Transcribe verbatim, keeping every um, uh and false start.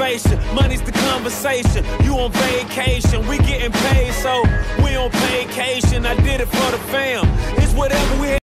conversation. Money's the conversation. You on vacation, we getting paid, so we on vacation. I did it for the fam. It's whatever we